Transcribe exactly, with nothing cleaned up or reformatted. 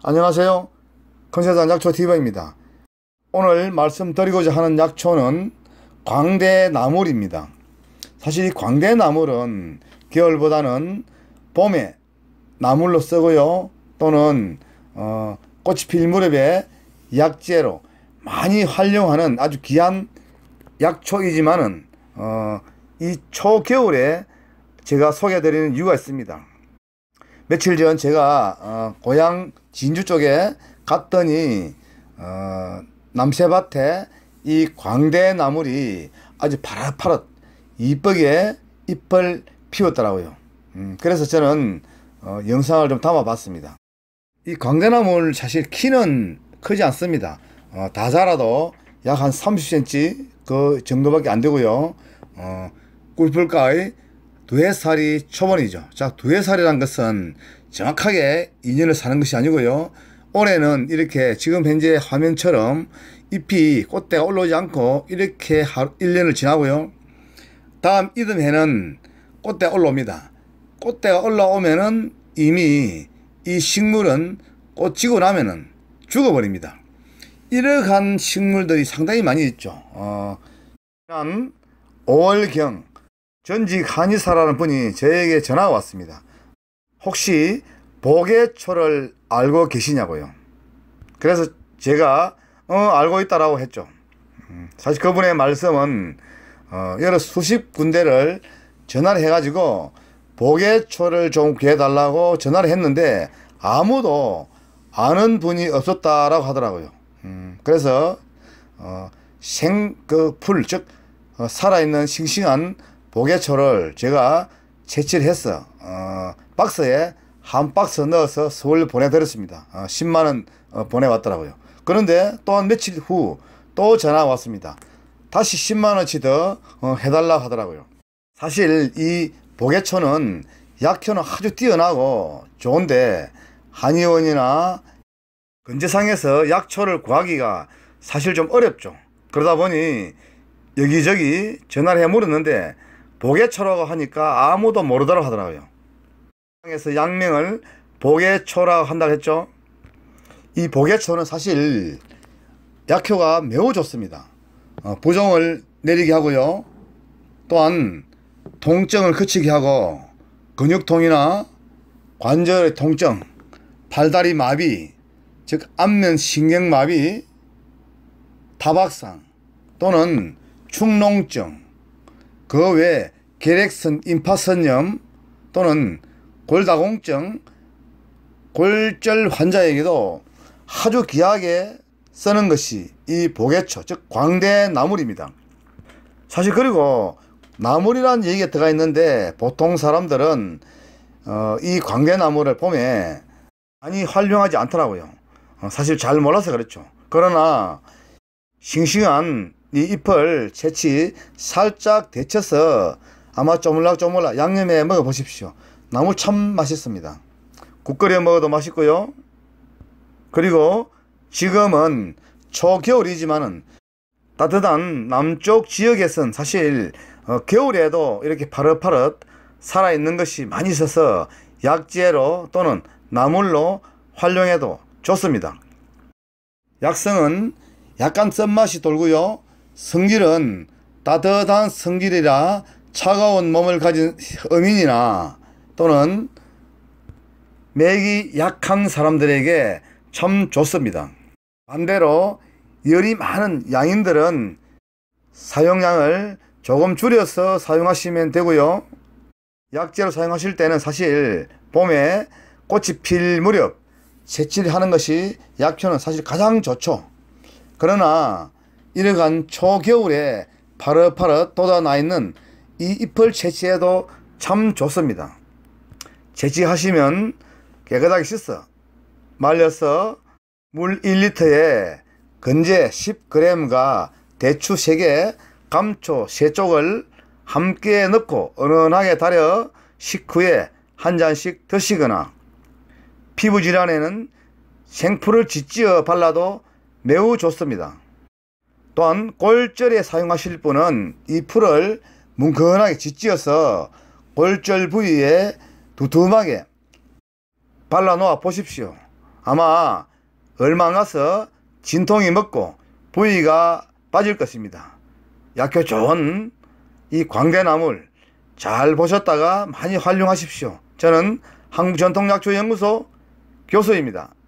안녕하세요. 컨세상 약초 티비입니다. 오늘 말씀드리고자 하는 약초는 광대나물입니다. 사실 이 광대나물은 겨울보다는 봄에 나물로 쓰고요, 또는 어, 꽃이 필 무렵에 약재로 많이 활용하는 아주 귀한 약초이지만은 어, 이 초겨울에 제가 소개해드리는 이유가 있습니다. 며칠 전 제가 어, 고향 진주 쪽에 갔더니 어, 남새밭에 이 광대나물이 아주 파릇파릇 이쁘게 잎을 피웠더라고요. 음, 그래서 저는 어, 영상을 좀 담아 봤습니다. 이 광대나물 사실 키는 크지 않습니다. 어, 다 자라도 약 한 삼십 센티미터 그 정도밖에 안 되고요. 어, 꿀풀가의 두해 살이 초본이죠. 자, 두해 살이란 것은 정확하게 이 년을 사는 것이 아니고요, 올해는 이렇게 지금 현재 화면처럼 잎이 꽃대가 올라오지 않고 이렇게 일 년을 지나고요, 다음 이듬해는 꽃대가 올라옵니다. 꽃대가 올라오면은 이미 이 식물은 꽃 지고 나면은 죽어버립니다. 이러한 식물들이 상당히 많이 있죠. 어, 지난 오월경 전직 한의사라는 분이 저에게 전화가 왔습니다. 혹시 보개초를 알고 계시냐고요. 그래서 제가 어 알고 있다라고 했죠. 사실 그분의 말씀은 어, 여러 수십 군데를 전화를 해가지고 보개초를 좀 구해달라고 전화를 했는데 아무도 아는 분이 없었다라고 하더라고요. 음, 그래서 어, 생 그 풀 즉 어, 살아있는 싱싱한 보개초를 제가 채취를 해서 어, 박스에 한 박스 넣어서 서울 보내드렸습니다. 어, 십만 원 어, 보내왔더라고요. 그런데 또 한 며칠 후 또 전화가 왔습니다. 다시 십만 원치 더 어, 해달라고 하더라고요. 사실 이 보개초는 약효는 아주 뛰어나고 좋은데 한의원이나 근제상에서 약초를 구하기가 사실 좀 어렵죠. 그러다 보니 여기저기 전화를 해 물었는데 보개초라고 하니까 아무도 모르더라고 하더라고요. 에서 약명을 보개초라고 한다고 했죠. 이 보개초는 사실 약효가 매우 좋습니다. 어, 부종을 내리게 하고요, 또한 통증을 그치게 하고 근육통이나 관절의 통증, 팔다리 마비, 즉 안면 신경마비, 타박상 또는 축농증, 그 외 결핵선 임파선염 또는 골다공증, 골절 환자에게도 아주 귀하게 쓰는 것이 이 보개초, 즉 광대나물입니다. 사실 그리고 나물이라는 얘기가 들어가 있는데 보통 사람들은 어, 이 광대나물을 봄에 많이 활용하지 않더라고요. 어, 사실 잘 몰라서 그렇죠. 그러나 싱싱한 이 잎을 채취 살짝 데쳐서 아마 쪼물락쪼물락 양념해 먹어 보십시오. 나물 참 맛있습니다. 국 끓여 먹어도 맛있고요. 그리고 지금은 초겨울이지만은 따뜻한 남쪽 지역에선 사실 어, 겨울에도 이렇게 파릇파릇 살아있는 것이 많이 있어서 약재로 또는 나물로 활용해도 좋습니다. 약성은 약간 쓴맛이 돌고요, 성질은 따뜻한 성질이라 차가운 몸을 가진 어민이나 또는 맥이 약한 사람들에게 참 좋습니다. 반대로 열이 많은 양인들은 사용량을 조금 줄여서 사용하시면 되고요, 약재로 사용하실 때는 사실 봄에 꽃이 필 무렵 채취를 하는 것이 약효는 사실 가장 좋죠. 그러나 이러한 초겨울에 파릇파릇 돋아나 있는 이 잎을 채취해도 참 좋습니다. 채취하시면 깨끗하게 씻어 말려서 물 일 리터에 건제 십 그램과 대추 세 개, 감초 세 쪽을 함께 넣고 은은하게 달여 식후에 한 잔씩 드시거나, 피부질환에는 생풀을 짓지어 발라도 매우 좋습니다. 또한 골절에 사용하실 분은 이 풀을 뭉근하게 짓지어서 골절 부위에 두툼하게 발라 놓아 보십시오. 아마 얼마 안 가서 진통이 먹고 부위가 빠질 것입니다. 약효 좋은 이 광대나물 잘 보셨다가 많이 활용하십시오. 저는 한국전통약초연구소 교수입니다.